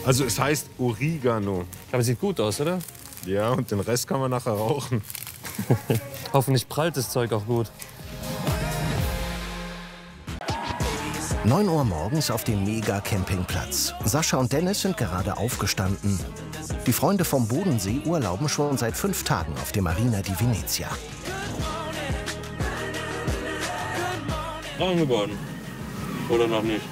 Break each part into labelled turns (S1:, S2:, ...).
S1: Also es heißt Oregano.
S2: Aber sieht gut aus, oder?
S1: Ja, und den Rest kann man nachher rauchen.
S2: Hoffentlich prallt das Zeug auch gut.
S3: 9 Uhr morgens auf dem Mega-Campingplatz. Sascha und Dennis sind gerade aufgestanden. Die Freunde vom Bodensee urlauben schon seit 5 Tagen auf der Marina di Venezia.
S2: Warm geworden. Oder noch nicht?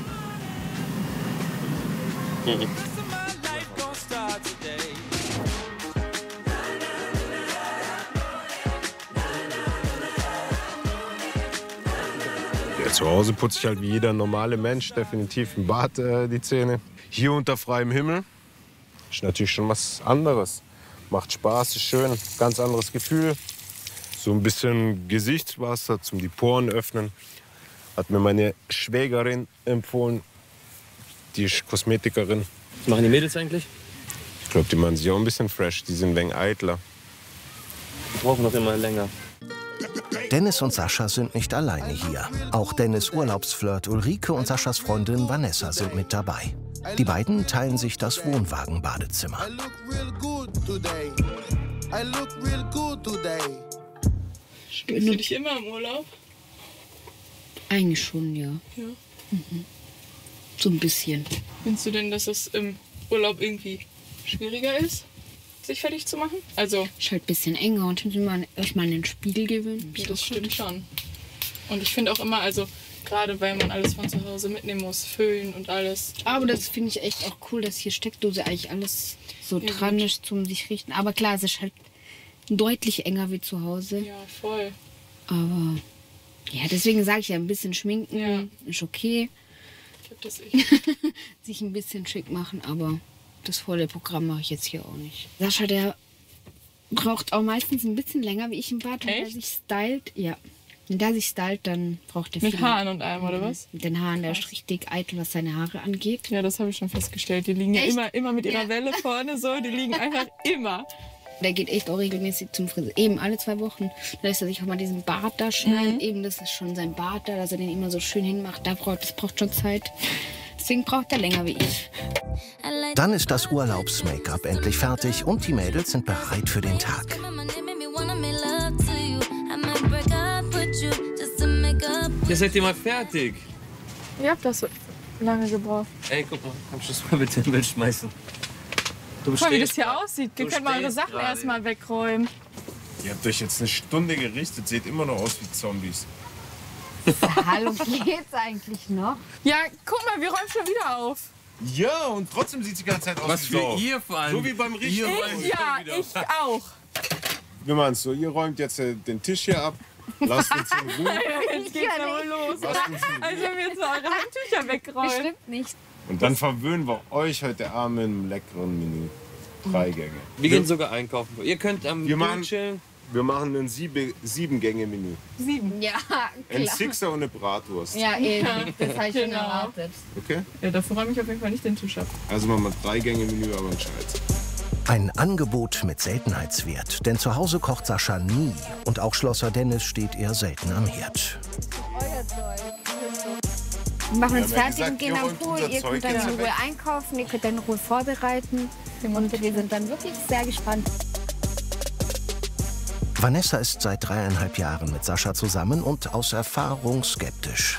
S1: Ja, zu Hause putze ich halt wie jeder normale Mensch definitiv im Bad die Zähne. Hier unter freiem Himmel ist natürlich schon was anderes. Macht Spaß, ist schön, ganz anderes Gefühl. So ein bisschen Gesichtswasser zum die Poren öffnen. Hat mir meine Schwägerin empfohlen. Die ist Kosmetikerin.
S2: Was machen die Mädels eigentlich?
S1: Ich glaube, die machen sich auch ein bisschen fresh. Die sind ein wenig eitler.
S2: Wir brauchen noch immer länger.
S3: Dennis und Sascha sind nicht alleine hier. Auch Dennis' Urlaubsflirt Ulrike und Saschas Freundin Vanessa sind mit dabei. Die beiden teilen sich das Wohnwagen-Badezimmer.
S4: Spürst du dich immer im Urlaub?
S5: Eigentlich schon, ja.
S4: Ja.
S5: Mhm. So ein bisschen.
S4: Findest du denn, dass es im Urlaub irgendwie schwieriger ist, sich fertig zu machen? Also,
S5: Ist halt ein bisschen enger und dann sind wir erstmal an den Spiegel gewöhnt.
S4: ja, das stimmt schon. Und ich finde auch immer, also gerade weil man alles von zu Hause mitnehmen muss, Föhn und alles.
S5: Aber das finde ich echt auch cool, dass hier Steckdose eigentlich alles so
S4: Ja,
S5: dran
S4: gut.
S5: ist zum sich richten. Aber klar, es ist halt deutlich enger wie zu Hause.
S4: Ja, voll.
S5: Aber ja, deswegen sage ich ja, ein bisschen schminken
S4: Ja.
S5: ist okay.
S4: Ich hab das
S5: Sich ein bisschen schick machen, aber das volle Programm mache ich jetzt hier auch nicht. Sascha, der braucht auch meistens ein bisschen länger wie ich im Bad. Wenn er
S4: Echt?
S5: sich stylt, ja. Wenn der sich stylt, dann braucht er
S4: Mit
S5: viel.
S4: Haaren und allem, oder was?
S5: Mit den Haaren, der ist richtig eitel, was seine Haare angeht.
S4: Ja, das habe ich schon festgestellt. Die liegen ja
S5: Echt?
S4: immer mit ihrer
S5: Ja.
S4: Welle vorne so. Die liegen einfach immer.
S5: Der geht echt auch regelmäßig zum Friseur. Eben alle 2 Wochen. Da lässt er sich auch mal diesen Bart da schneiden. Eben, das ist schon sein Bart da, dass er den immer so schön hinmacht. Das braucht schon Zeit. Deswegen braucht er länger wie ich.
S3: Dann ist das Urlaubs-Make-up endlich fertig und die Mädels sind bereit für den Tag.
S2: Ihr seid ihr mal fertig.
S4: Ihr habt das so lange gebraucht.
S2: Ey, guck mal, kannst du das mal bitte in den Müll schmeißen? Du
S4: Guck mal, wie das
S2: stehst
S4: hier
S2: da.
S4: aussieht. Ihr
S2: Du
S4: könnt mal eure
S2: stehst
S4: Sachen
S2: gerade.
S4: erstmal wegräumen.
S1: Ihr habt euch jetzt eine Stunde gerichtet, seht immer noch aus wie Zombies.
S5: Hallo, geht's eigentlich noch?
S4: Ja, guck mal, wir räumen schon wieder auf.
S1: Ja, und trotzdem sieht sie die ganze Zeit aus
S2: Was
S1: wie Sau.
S2: für ihr vor allem.
S1: So wie beim Richten.
S4: Ja, ich auch.
S1: Wir machen es so, ihr räumt jetzt den Tisch hier ab, lasst uns in Ruhe.
S4: Jetzt geht's aber los.
S1: Lasst uns in Ruhe.
S4: Also wenn wir jetzt so eure Handtücher wegräumen.
S5: Bestimmt nicht.
S1: Und dann verwöhnen wir euch heute Abend mit einem leckeren Menü. 3 Gänge.
S2: Wir gehen sogar einkaufen. Ihr könnt am
S1: Wir
S2: Pool
S1: machen-
S2: chillen.
S1: Wir machen ein 7-Gänge-Menü.
S4: 7.
S5: Ja,
S1: Ein
S5: klar.
S1: Sixer und eine Bratwurst.
S5: Ja, eben. Das habe ich schon
S4: Genau.
S5: erwartet.
S1: Okay?
S4: Ja, dafür räume ich auf jeden Fall nicht den Tisch ab.
S1: Also machen wir 3 Gänge-Menü, aber ein Scheiß.
S3: Ein Angebot mit Seltenheitswert, denn zu Hause kocht Sascha nie und auch Schlosser Dennis steht eher selten am Herd.
S6: Wir machen uns
S1: Wir haben ja
S6: fertig
S1: gesagt,
S6: und gehen
S1: ihr
S6: am
S1: räumt
S6: Pool.
S1: unser
S6: Ihr
S1: Zeug
S6: könnt dann
S1: jetzt
S6: in Ruhe
S1: weg.
S6: einkaufen, ihr könnt dann in Ruhe vorbereiten. Und wir sind dann wirklich sehr gespannt.
S3: Vanessa ist seit 3,5 Jahren mit Sascha zusammen und aus Erfahrung skeptisch.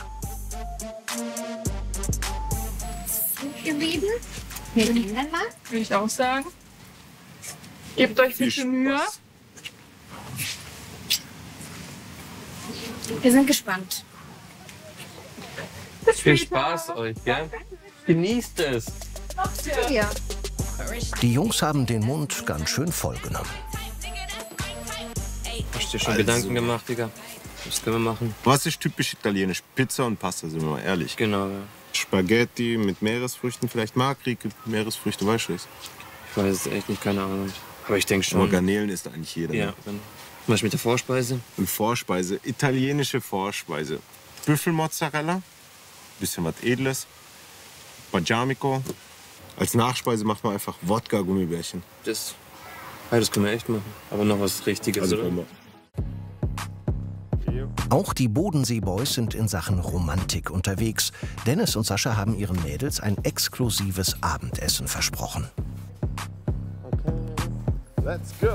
S6: Gewesen? Wir gehen dann mal.
S4: Würde ich auch sagen. Gebt euch
S1: Viel
S4: bitte Mühe.
S1: Spaß.
S6: Wir sind gespannt.
S2: Viel Spaß euch, gell? Genießt es.
S6: Ja.
S3: Die Jungs haben den Mund ganz schön voll genommen.
S2: Hast du dir schon Gedanken gemacht, Digga? Was können wir machen?
S1: Was ist typisch italienisch? Pizza und Pasta, sind wir mal ehrlich.
S2: Genau, ja.
S1: Spaghetti mit Meeresfrüchten, vielleicht Makrike, Meeresfrüchte, weißt du es?
S2: Ich weiß es echt nicht, keine Ahnung. Aber ich denke
S1: Aber
S2: schon.
S1: Garnelen isst eigentlich jeder.
S2: Ja,
S1: Ne?
S2: dann. Was ist mit der Vorspeise?
S1: Und Vorspeise, italienische Vorspeise. Büffelmozzarella, bisschen was Edles, Balsamico. Als Nachspeise macht man einfach Wodka-Gummibärchen.
S2: Das können wir echt machen. Aber noch was Richtiges,
S1: Also
S2: oder?
S1: können wir.
S3: Auch die Bodensee-Boys sind in Sachen Romantik unterwegs. Dennis und Sascha haben ihren Mädels ein exklusives Abendessen versprochen.
S1: Okay, let's go.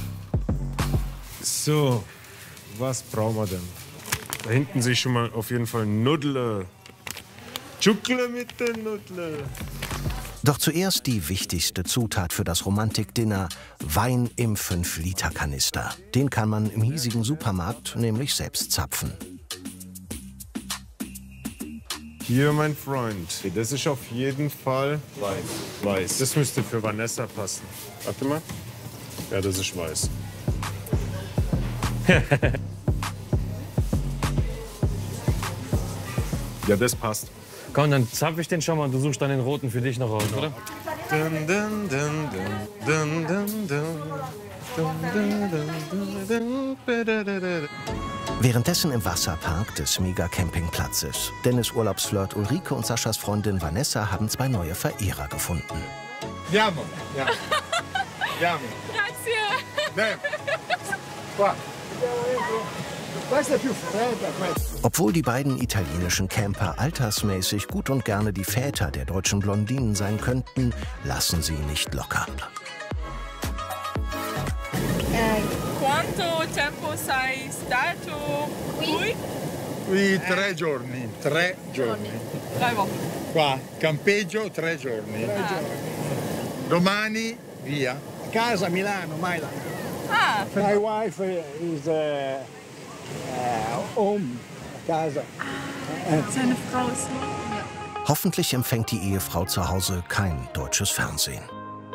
S1: So, was brauchen wir denn? Da hinten sehe ich schon mal auf jeden Fall Nudle. Tschukle mit den Nudle.
S3: Doch zuerst die wichtigste Zutat für das Romantikdinner: Wein im 5-Liter-Kanister. Den kann man im hiesigen Supermarkt nämlich selbst zapfen.
S1: Hier, mein Freund. Das ist auf jeden Fall weiß. Das müsste für Vanessa passen. Warte mal. Ja, das ist weiß. Ja, das passt.
S2: Komm, dann zapf ich den schon mal und du suchst dann den roten für dich noch raus, oder?
S1: Dun, dun, dun, dun, dun, dun, dun.
S3: Währenddessen im Wasserpark des Mega-Campingplatzes. Dennis' Urlaubsflirt Ulrike und Saschas Freundin Vanessa haben 2 neue Verehrer gefunden.
S7: Andiamo.
S4: Grazie.
S7: Beh. Qua. Questa è più fredda, questa.
S3: Obwohl die beiden italienischen Camper altersmäßig gut und gerne die Väter der deutschen Blondinen sein könnten, lassen sie nicht locker.
S4: Quanto tempo sei stato qui?
S7: Qui 3 giorni. 3 giorni.
S4: 3 Wochen.
S7: Qua, campeggio 3 giorni. Domani via. Casa Milano, Mailand.
S4: Ah,
S7: My wife is home, casa.
S4: seine Frau ist hier.
S3: Hoffentlich empfängt die Ehefrau zu Hause kein deutsches Fernsehen.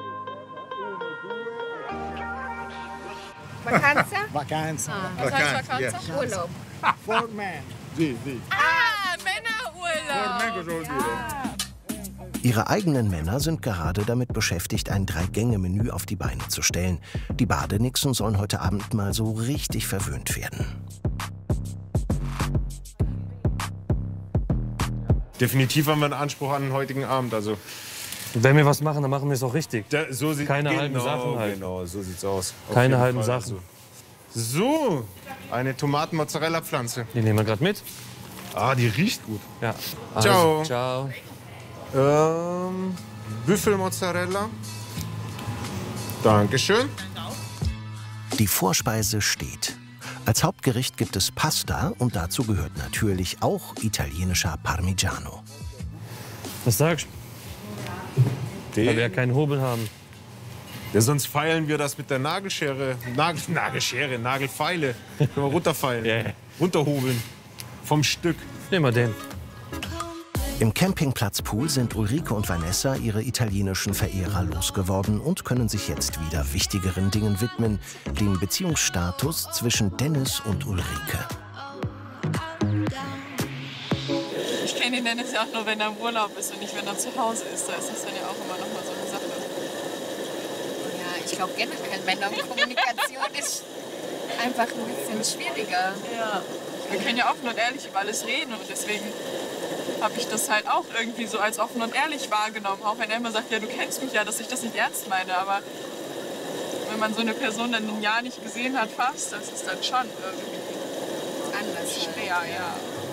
S6: Vacanza?
S7: Vacanza.
S4: Was heißt Vacanza?
S7: yes.
S6: Urlaub.
S7: For men. Sì.
S4: Männerurlaub.
S7: For men cosa vuol dire?
S3: Ihre eigenen Männer sind gerade damit beschäftigt, ein 3-Gänge-Menü auf die Beine zu stellen. Die Badenixen sollen heute Abend mal so richtig verwöhnt werden.
S1: Definitiv haben wir einen Anspruch an den heutigen Abend. Also,
S2: Wenn wir was machen, dann machen wir es auch richtig.
S1: so sieht
S2: Keine halben Sachen halt.
S1: Genau, so sieht's aus. Auf
S2: Keine
S1: jeden
S2: halben
S1: Fall.
S2: Sachen.
S1: So, eine Tomaten-Mozzarella-Pflanze.
S2: Die nehmen wir gerade mit.
S1: Ah, die riecht gut.
S2: Ja.
S1: Ciao.
S2: Ciao.
S1: Büffelmozzarella. Dankeschön.
S3: Die Vorspeise steht. Als Hauptgericht gibt es Pasta und dazu gehört natürlich auch italienischer Parmigiano.
S2: Was sagst du? Weil wir ja keinen Hobel haben.
S1: Ja, sonst feilen wir das mit der Nagelschere. Nagelfeile. Können wir runterfeilen.
S2: Yeah.
S1: Runterhobeln. Vom Stück.
S2: Nehmen wir den.
S3: Im Campingplatzpool sind Ulrike und Vanessa ihre italienischen Verehrer losgeworden und können sich jetzt wieder wichtigeren Dingen widmen, dem Beziehungsstatus zwischen Dennis und Ulrike.
S4: Ich kenne den Dennis ja auch nur, wenn er im Urlaub ist und nicht, wenn er zu Hause ist. Da ist das dann ja auch immer noch mal so eine Sache.
S6: Ja, ich glaube generell, Männerkommunikation ist einfach ein bisschen schwieriger.
S4: Ja. Wir können ja offen und ehrlich über alles reden und deswegen habe ich das halt auch irgendwie so als offen und ehrlich wahrgenommen. Auch wenn er immer sagt, ja, du kennst mich ja, dass ich das nicht ernst meine. Aber wenn man so eine Person dann ein Jahr nicht gesehen hat fast, das ist dann schon irgendwie
S6: Anders.
S4: schwer, ja.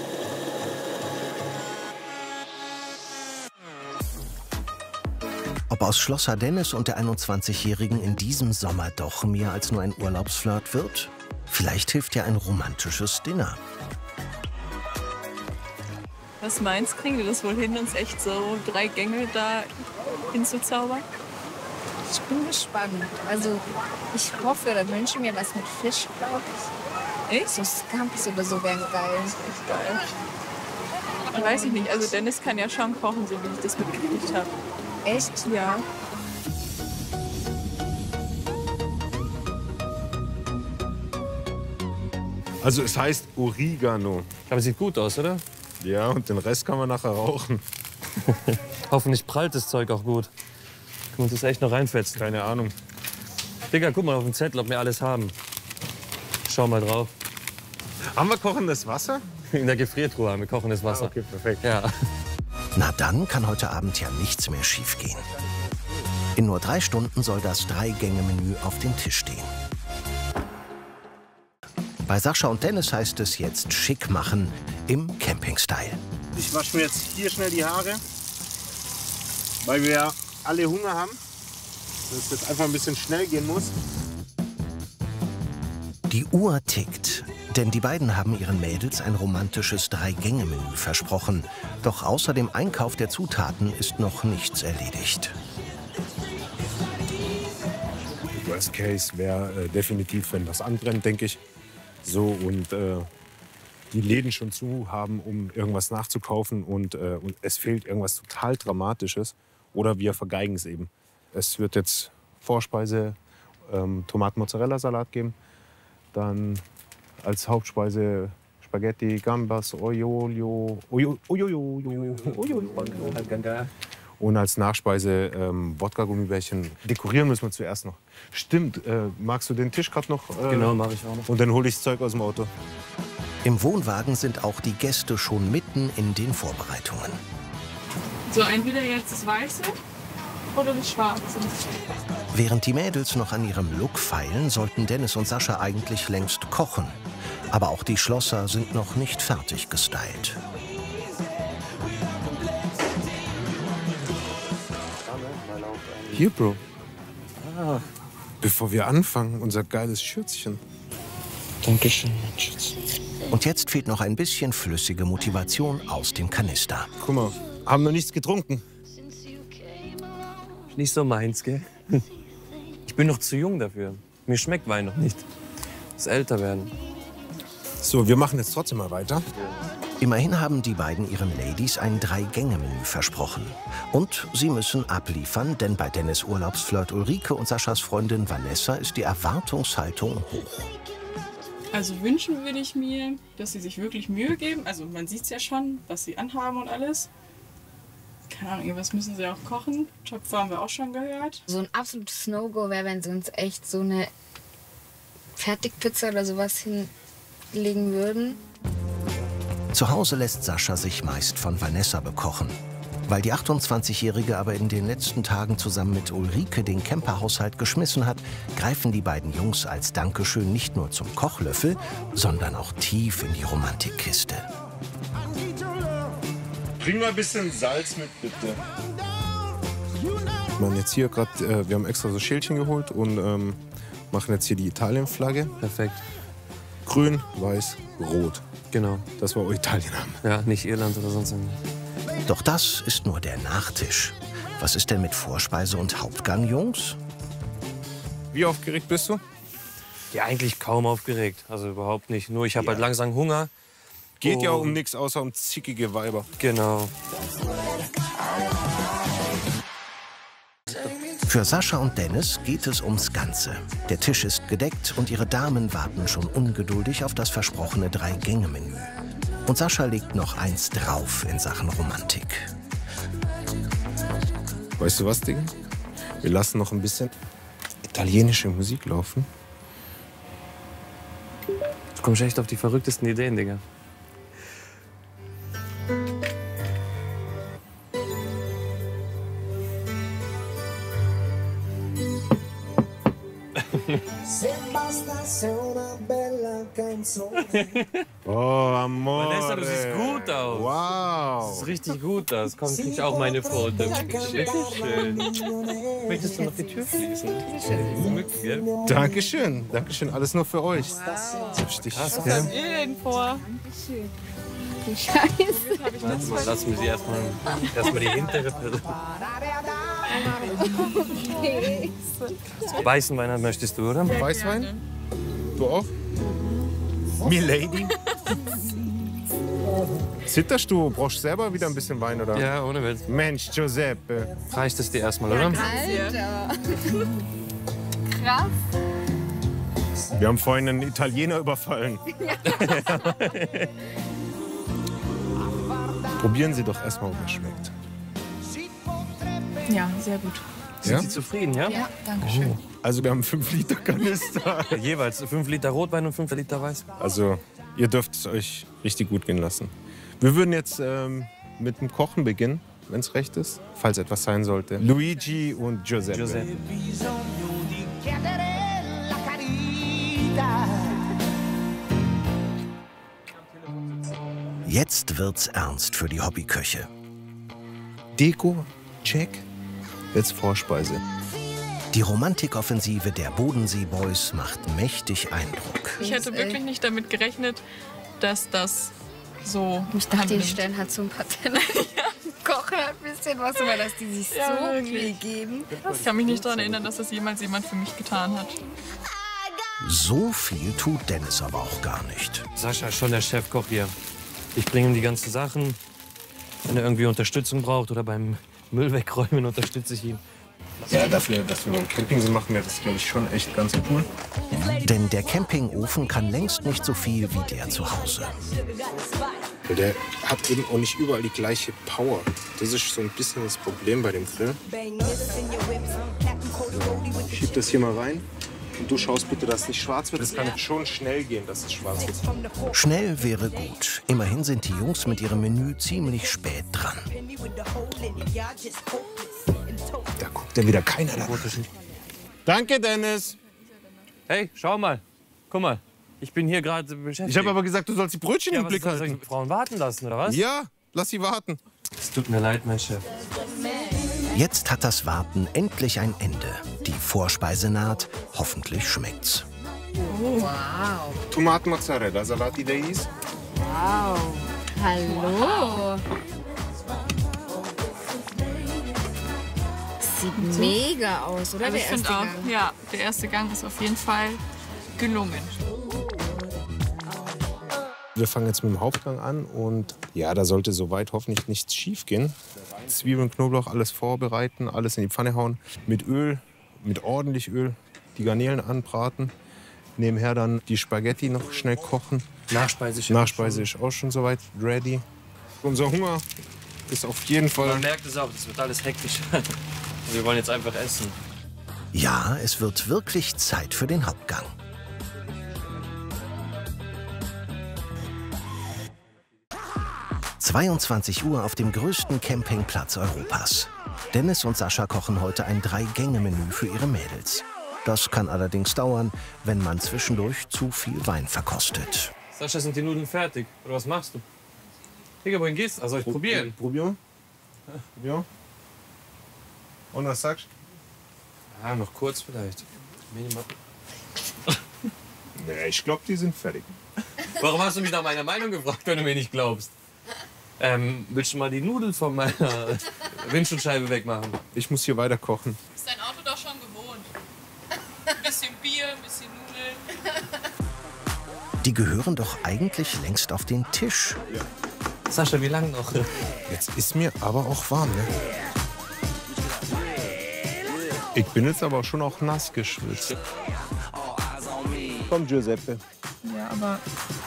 S3: Ob aus Schlosser Dennis und der 21-Jährigen in diesem Sommer doch mehr als nur ein Urlaubsflirt wird? Vielleicht hilft ja ein romantisches Dinner.
S4: Was meinst du, kriegen wir das wohl hin, uns echt so 3 Gänge da hinzuzaubern?
S6: Ich bin gespannt. Also ich hoffe oder wünsche mir was mit Fisch, glaube ich.
S4: Echt?
S6: So Scampis oder so wären geil.
S4: Echt geil. Weiß ich nicht, also Dennis kann ja schon kochen, so wie ich das mitgekriegt habe.
S6: Echt?
S4: Ja.
S1: Also es heißt Oregano.
S2: Aber sieht gut aus, oder?
S1: Ja, und den Rest kann man nachher rauchen.
S2: Hoffentlich prallt das Zeug auch gut. Können wir uns das echt noch reinfetzen?
S1: Keine Ahnung.
S2: Digga, guck mal auf den Zettel, ob wir alles haben. Schau mal drauf.
S1: Haben wir kochendes Wasser?
S2: In der Gefriertruhe haben wir kochendes Wasser.
S1: Okay, perfekt.
S2: Ja.
S3: Na dann kann heute Abend ja nichts mehr schiefgehen. In nur 3 Stunden soll das 3-Gänge-Menü auf dem Tisch stehen. Bei Sascha und Dennis heißt es jetzt schick machen im Camping-Style.
S1: Ich wasche mir jetzt hier schnell die Haare, weil wir ja alle Hunger haben. Dass es jetzt einfach ein bisschen schnell gehen muss.
S3: Die Uhr tickt, denn die beiden haben ihren Mädels ein romantisches 3-Gänge-Menü versprochen. Doch außer dem Einkauf der Zutaten ist noch nichts erledigt.
S1: Worst Case wäre definitiv, wenn was anbrennt, denke ich. So und die Läden schon zu haben, um irgendwas nachzukaufen und es fehlt irgendwas total Dramatisches oder wir vergeigen es eben. Es wird jetzt Vorspeise Tomaten-Mozzarella-Salat geben, dann als Hauptspeise Spaghetti, Gambas, und als Nachspeise Wodka-Gummibärchen. Dekorieren müssen wir zuerst noch. Stimmt, magst du den Tisch gerade noch?
S2: Genau, mache ich auch noch.
S1: Und dann hole ich das Zeug aus dem Auto.
S3: Im Wohnwagen sind auch die Gäste schon mitten in den Vorbereitungen.
S4: So, entweder jetzt das Weiße oder das Schwarze.
S3: Während die Mädels noch an ihrem Look feilen, sollten Dennis und Sascha eigentlich längst kochen. Aber auch die Schlosser sind noch nicht fertig gestylt.
S1: Hier, Bro. Bevor wir anfangen, unser geiles Schürzchen.
S2: Dankeschön, mein Schatz.
S3: Und jetzt fehlt noch ein bisschen flüssige Motivation aus dem Kanister.
S1: Guck mal, haben noch nichts getrunken.
S2: Nicht so meins, gell? Ich bin noch zu jung dafür. Mir schmeckt Wein noch nicht. Das älter werden.
S1: So, wir machen jetzt trotzdem mal weiter.
S3: Immerhin haben die beiden ihren Ladies ein 3-Gänge-Menü versprochen. Und sie müssen abliefern, denn bei Dennis Urlaubsflirt Ulrike und Saschas Freundin Vanessa ist die Erwartungshaltung hoch.
S4: Also wünschen würde ich mir, dass sie sich wirklich Mühe geben. Also man sieht es ja schon, was sie anhaben und alles. Keine Ahnung, irgendwas müssen sie auch kochen. Töpfe haben wir auch schon gehört.
S5: So ein absolutes No-Go wäre, wenn sie uns echt so eine Fertigpizza oder sowas hinlegen würden.
S3: Zu Hause lässt Sascha sich meist von Vanessa bekochen. Weil die 28-Jährige aber in den letzten Tagen zusammen mit Ulrike den Camperhaushalt geschmissen hat, greifen die beiden Jungs als Dankeschön nicht nur zum Kochlöffel, sondern auch tief in die Romantikkiste.
S1: Bring mal ein bisschen Salz mit, bitte. Wir jetzt hier gerade, wir haben extra so Schälchen geholt und machen jetzt hier die Italien-Flagge.
S2: Perfekt.
S1: Grün, weiß, rot.
S2: Genau.
S1: Das war Italien haben.
S2: Ja, nicht Irland oder sonst irgendwas.
S3: Doch das ist nur der Nachtisch. Was ist denn mit Vorspeise und Hauptgang, Jungs?
S1: Wie aufgeregt bist du?
S2: Ja, eigentlich kaum aufgeregt. Also überhaupt nicht. Nur ich habe halt langsam Hunger.
S1: Geht ja um nichts außer um zickige Weiber.
S2: Genau.
S3: Für Sascha und Dennis geht es ums Ganze. Der Tisch ist gedeckt und ihre Damen warten schon ungeduldig auf das versprochene 3-Gänge-Menü. Und Sascha legt noch eins drauf in Sachen Romantik.
S1: Weißt du was, Digga? Wir lassen noch ein bisschen italienische Musik laufen.
S2: Du kommst echt auf die verrücktesten Ideen, Digga.
S1: Oh, Amore.
S2: Vanessa, du siehst gut aus.
S1: Wow.
S2: Das ist richtig gut, das kommt nicht auch meine Fotos. Wirklich schön. Möchtest du noch die Tür schließen?
S1: Dankeschön. Dankeschön. Alles nur für euch. Richtig.
S2: Krass,
S4: Was
S2: gell?
S4: habt ihr denn vor?
S5: Die Scheiße.
S2: Warte mal, lassen wir sie erstmal die hintere Person.
S5: Okay.
S2: Weißen Wein möchtest du, oder?
S1: Weißwein? Du auch? Milady? Zitterst du? Brauchst du selber wieder ein bisschen Wein, oder?
S2: Ja, ohne Witz.
S1: Mensch, Giuseppe.
S2: Reicht es dir erstmal, oder?
S5: Alter. Krass.
S1: Wir haben vorhin einen Italiener überfallen. Probieren Sie doch erstmal, ob er schmeckt.
S4: Ja, sehr gut.
S1: Ja?
S2: Sind Sie zufrieden, ja?
S4: Ja, danke schön.
S1: Also wir haben 5 Liter Kanister.
S2: Jeweils 5 Liter Rotwein und 5 Liter Weiß.
S1: Also ihr dürft es euch richtig gut gehen lassen. Wir würden jetzt mit dem Kochen beginnen, wenn es recht ist, falls etwas sein sollte. Luigi und Giuseppe.
S3: Jetzt wird's ernst für die Hobbyköche.
S1: Deko, check. Jetzt Vorspeise.
S3: Die Romantikoffensive der Bodensee-Boys macht mächtig Eindruck.
S4: Ich hätte wirklich nicht damit gerechnet, dass das so.
S6: Ich dachte, die
S4: annimmt.
S6: stellen halt so ein paar Teller. Kochen halt ein bisschen was, aber dass die sich
S4: Ja,
S6: so
S4: wirklich.
S6: viel geben.
S4: Ich kann mich nicht daran erinnern, dass das jemals jemand für mich getan hat.
S3: So viel tut Dennis aber auch gar nicht.
S2: Sascha ist schon der Chefkoch hier. Ich bringe ihm die ganzen Sachen. Wenn er irgendwie Unterstützung braucht oder beim Müll wegräumen, unterstütze ich ihn.
S1: Ja, dafür, dass wir beim Camping sind, machen wir das, glaube ich, schon echt ganz cool.
S3: Denn der Campingofen kann längst nicht so viel wie der zu Hause.
S1: Der hat eben auch nicht überall die gleiche Power. Das ist so ein bisschen das Problem bei dem Grill. Ich schieb das hier mal rein. Und du schaust bitte, dass es nicht schwarz wird. Es kann schon schnell gehen, dass es schwarz wird.
S3: Schnell wäre gut. Immerhin sind die Jungs mit ihrem Menü ziemlich spät dran.
S1: Da guckt ja wieder keiner da. Danke, Dennis.
S2: Hey, schau mal. Guck mal. Ich bin hier gerade beschäftigt.
S1: Ich habe aber gesagt, du sollst die Brötchen
S2: ja,
S1: im
S2: was
S1: Blick
S2: soll
S1: halten.
S2: ich Frauen warten lassen, oder was?
S1: Ja, lass sie warten.
S2: Es tut mir leid, mein Chef.
S3: Jetzt hat das Warten endlich ein Ende. Die Vorspeise naht. Hoffentlich schmeckt's.
S6: Wow.
S1: Tomaten-Mozzarella, Salat Idais.
S6: Wow. Hallo. Sieht mega aus, oder?
S4: Also ich
S6: Der erste
S4: finde auch,
S6: Gang.
S4: ja, der erste Gang ist auf jeden Fall gelungen.
S1: Wir fangen jetzt mit dem Hauptgang an und ja, da sollte soweit hoffentlich nichts schief gehen. Zwiebeln, Knoblauch, alles vorbereiten, alles in die Pfanne hauen. Mit Öl, mit ordentlich Öl, die Garnelen anbraten. Nebenher dann die Spaghetti noch schnell kochen. Nachspeise ist auch schon soweit ready. Unser Hunger ist auf jeden Fall.
S2: Man merkt es auch, es wird alles hektisch. Wir wollen jetzt einfach essen.
S3: Ja, es wird wirklich Zeit für den Hauptgang. ...22 Uhr auf dem größten Campingplatz Europas. Dennis und Sascha kochen heute ein 3-Gänge-Menü für ihre Mädels. Das kann allerdings dauern, wenn man zwischendurch zu viel Wein verkostet.
S2: Sascha, sind die Nudeln fertig? Oder was machst du? Digga, wohin gehst du? Also ich probieren.
S1: Probieren. Ja. Und was sagst
S2: du? Ja, noch kurz vielleicht. Minimal.
S1: Nee, ich glaube, die sind fertig.
S2: Warum hast du mich nach meiner Meinung gefragt, wenn du mir nicht glaubst? Willst du mal die Nudeln von meiner Windschutzscheibe wegmachen?
S1: Ich muss hier weiter kochen.
S4: Ist dein Auto doch schon gewohnt. Ein bisschen Bier, ein bisschen Nudeln.
S3: Die gehören doch eigentlich längst auf den Tisch.
S1: Ja.
S2: Sascha, wie lange noch?
S1: Jetzt ist mir aber auch warm, ne? Ich bin jetzt aber schon auch nass geschwitzt. Komm, Giuseppe.
S4: Ja, aber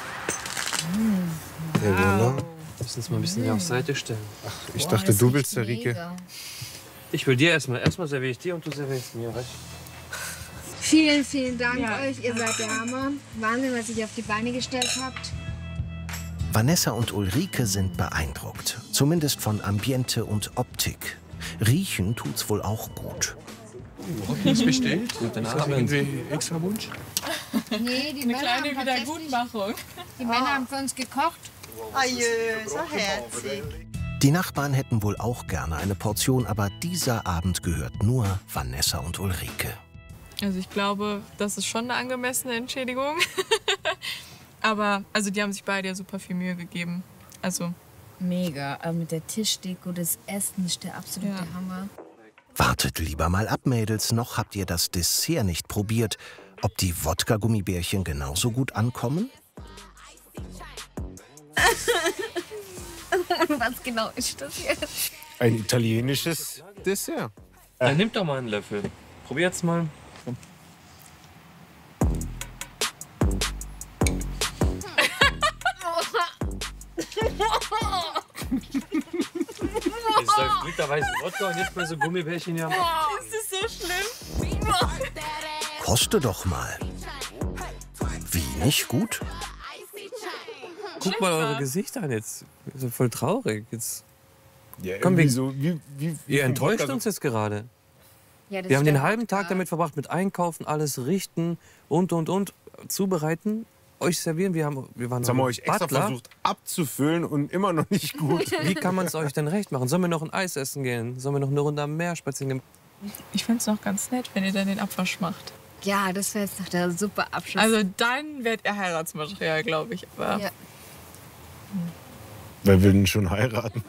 S1: Der Wunder.
S2: Lass uns mal ein bisschen hier auf Seite stellen.
S1: Ach, ich dachte, du willst der Rike.
S2: Ich will dir erstmal serviere ich dir und du servierst mir, weißt du?
S6: Vielen, vielen Dank
S4: Ja.
S6: euch. Ihr seid der Hammer. Wahnsinn, was ihr auf die Beine gestellt habt.
S3: Vanessa und Ulrike sind beeindruckt. Zumindest von Ambiente und Optik. Riechen tut's wohl auch gut.
S2: Ist bestellt? Guten Abend.
S1: Extra Wunsch?
S6: Nee, die
S4: eine
S6: Männer
S4: kleine
S6: haben tatsächlich-
S4: Wiedergutmachung.
S6: Die Männer haben für uns gekocht.
S8: So herzig.
S3: Die Nachbarn hätten wohl auch gerne eine Portion, aber dieser Abend gehört nur Vanessa und Ulrike.
S4: Also ich glaube, das ist schon eine angemessene Entschädigung. Aber also die haben sich beide ja super viel Mühe gegeben. Also
S6: Mega. Aber mit der Tischdeko, das Essen ist der absolute
S4: Ja.
S6: Hammer.
S3: Wartet lieber mal ab, Mädels, noch habt ihr das Dessert nicht probiert. Ob die Wodka-Gummibärchen genauso gut ankommen?
S6: Was genau ist das jetzt?
S1: Ein italienisches Dessert.
S2: Dann nimm doch mal einen Löffel. Probiert's mal. Jetzt läuft literweise Wodka und jetzt mal so Gummibärchen hier.
S4: ist das so schlimm?
S3: Koste doch mal. Wie, nicht gut?
S2: Guckt mal eure Gesichter an jetzt. Ihr seid voll traurig. Jetzt,
S1: Ja,
S2: Komm,
S1: irgendwie
S2: wir-
S1: so,
S2: ihr enttäuscht
S1: Wodka-
S2: uns jetzt gerade.
S6: Ja, das
S2: Wir haben
S6: ist
S2: den
S6: der
S2: halben Tag
S6: Wodka.
S2: damit verbracht, mit Einkaufen, alles richten und zubereiten. euch servieren. Wir waren
S1: Jetzt haben wir euch extra
S2: Butler.
S1: versucht abzufüllen und immer noch nicht gut.
S2: Wie kann man es euch denn recht machen? Sollen wir noch ein Eis essen gehen? Sollen wir noch eine Runde am Meer spazieren gehen?
S4: Ich fände es noch ganz nett, wenn ihr dann den Abwasch macht.
S5: Ja, das wäre jetzt noch der super Abschluss.
S4: Also dann werdet ihr Heiratsmaterial, glaube ich. Aber
S5: ja.
S1: Wer will denn schon heiraten?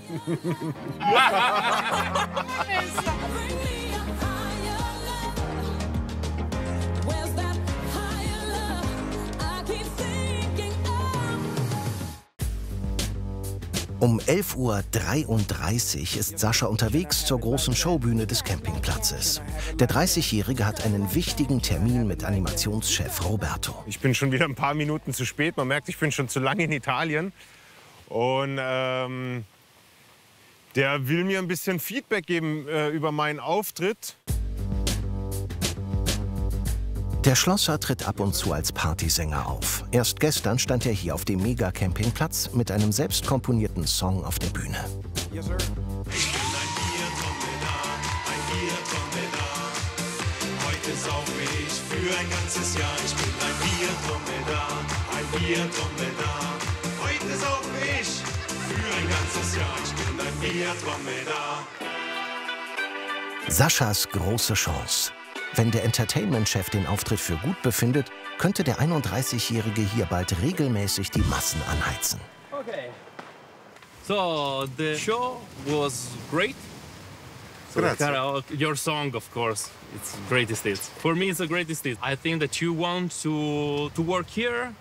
S3: Um 11:33 Uhr ist Sascha unterwegs zur großen Showbühne des Campingplatzes. Der 30-Jährige hat einen wichtigen Termin mit Animationschef Roberto.
S1: Ich bin schon wieder ein paar Minuten zu spät. Man merkt, ich bin schon zu lange in Italien. Und der will mir ein bisschen Feedback geben über meinen Auftritt.
S3: Der Schlosser tritt ab und zu als Partysänger auf. Erst gestern stand er hier auf dem Mega-Campingplatz mit einem selbst komponierten Song auf der Bühne.
S1: Yes, sir.
S9: Heute saufe ich für ein ganzes Jahr. Ich bin ein Bierdromedar, ein Bierdromedar. Heute saufe ich für ein ganzes Jahr. Ich bin ein Bierdromedar.
S3: Saschas große Chance. Wenn der Entertainment-Chef den Auftritt für gut befindet, könnte der 31-Jährige hier bald regelmäßig die Massen anheizen.
S10: Okay. So the show was great. So karaoke, your song, of course, it's greatest hits. For me, it's the greatest hit. I think that you want to work here.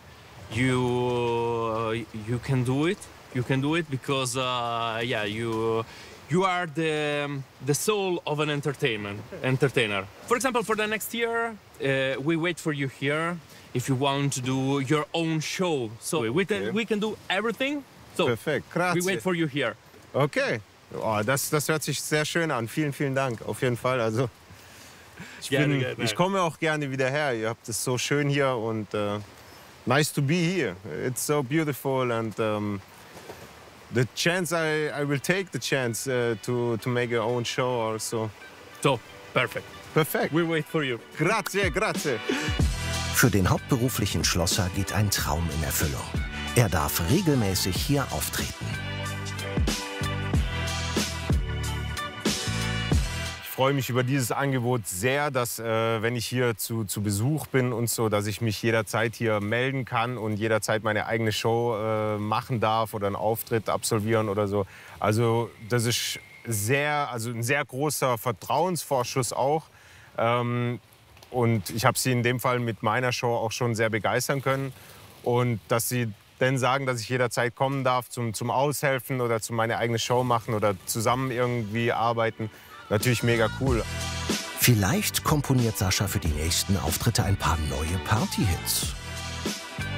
S10: You can do it. You can do it because yeah, you are the soul of an entertainer. For example, for the next year, we wait for you here if you want to do your own show. So we can do everything. So
S1: Perfekt, grazie.
S10: we wait for you here.
S1: Okay, oh, das hört sich sehr schön an. Vielen, vielen Dank, auf jeden Fall. Also, ich komme auch gerne wieder her. Ihr habt es so schön hier und nice to be here. It's so beautiful and the chance I will take the chance to make your own show also.
S10: So perfect.
S1: Perfekt.
S10: We wait for you.
S1: Grazie, grazie.
S3: Für den hauptberuflichen Schlosser geht ein Traum in Erfüllung. Er darf regelmäßig hier auftreten.
S1: Ich freue mich über dieses Angebot sehr, dass wenn ich hier zu Besuch bin und so, dass ich mich jederzeit hier melden kann und jederzeit meine eigene Show machen darf oder einen Auftritt absolvieren oder so. Also das ist ein sehr großer Vertrauensvorschuss auch. Und ich habe sie in dem Fall mit meiner Show auch schon sehr begeistern können. Und dass sie dann sagen, dass ich jederzeit kommen darf zum Aushelfen oder zu meine eigene Show machen oder zusammen irgendwie arbeiten, natürlich mega cool.
S3: Vielleicht komponiert Sascha für die nächsten Auftritte ein paar neue Partyhits.